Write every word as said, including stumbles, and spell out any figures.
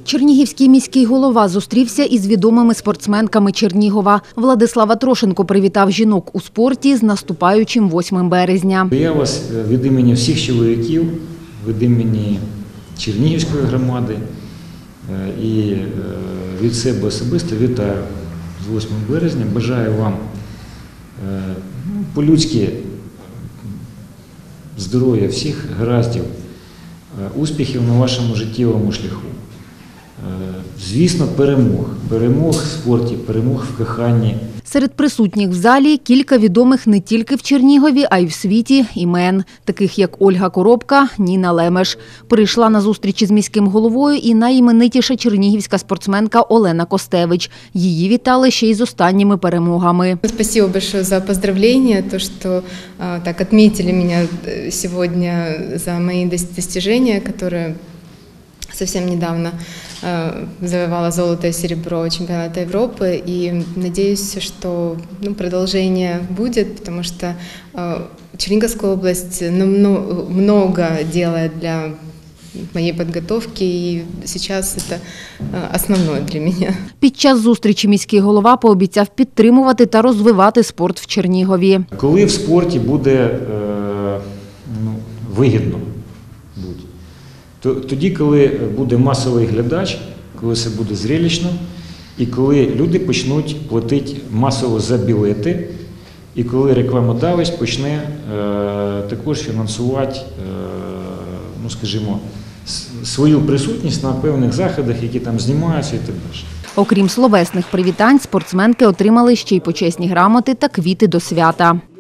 Чернігівський міський голова зустрівся із відомими спортсменками Чернігова. Владислава Трошенко привітав жінок у спорті з наступаючим восьмим березня. Я вас від імені всіх чоловіків, від імені Чернігівської громади і від себе особисто вітаю з восьмим березня. Бажаю вам по-людськи здоров'я, всіх гараздів, успіхів на вашому життєвому шляху. Звісно, перемог. Перемог в спорті, перемог в коханні. Серед присутніх в залі кілька відомих не тільки в Чернігові, а й в світі імен, таких як Ольга Коробка, Ніна Лемеш. Прийшла на зустрічі з міським головою і найіменитіша чернігівська спортсменка Олена Костевич. Її вітали ще й з останніми перемогами. Спасибо большое за поздравления, то, что а, так отметили меня сегодня за мои достижения, которые совсем недавно э, завоевала золото и серебро чемпионата Европы, и надеюсь, что ну, продолжение будет, потому что э, Черниговская область намного, много делает для моей подготовки, и сейчас это основное для меня. Під час зустрічі міський голова пообіцяв підтримувати та розвивати спорт в Чернігові. Коли в спорті буде е, ну, вигідно, тоді, коли буде масовий глядач, коли це буде зрелищно, і коли люди почнуть платити масово за білети, і коли рекламодавець почне е, також фінансувати, е, ну, скажімо, свою присутність на певних заходах, які там знімаються і так далі. Окрім словесних привітань, спортсменки отримали ще й почесні грамоти та квіти до свята.